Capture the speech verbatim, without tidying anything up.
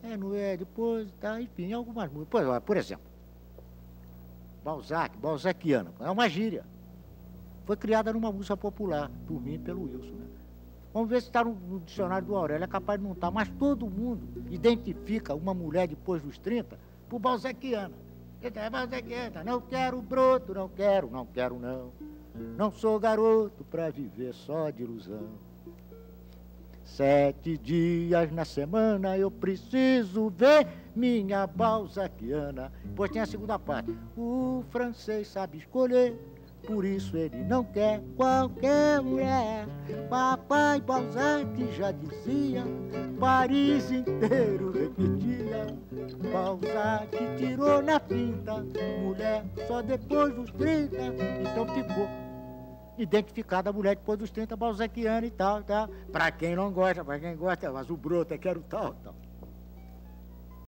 É, não é, depois, tá, enfim, algumas músicas. Por, olha, por exemplo, Balzac, balzaquiana, é uma gíria. Foi criada numa música popular, por mim e pelo Wilson, né? Vamos ver se está no, no dicionário do Aurélio, é capaz de não estar, mas todo mundo identifica uma mulher depois dos trinta por balzaquiana. É balzaquiana, não quero broto, não quero, não quero não. Não sou garoto pra viver só de ilusão. Sete dias na semana eu preciso ver minha balzaquiana. Depois tem a segunda parte. O francês sabe escolher, por isso ele não quer qualquer mulher. Papai Balzac já dizia, Paris inteiro repetia. Balzac tirou na pinta, mulher só depois dos trinta. Então ficou identificada a mulher depois dos trinta, balzaquiana e tal, tal. Pra quem não gosta, pra quem gosta, mas o broto é quero tal, tal.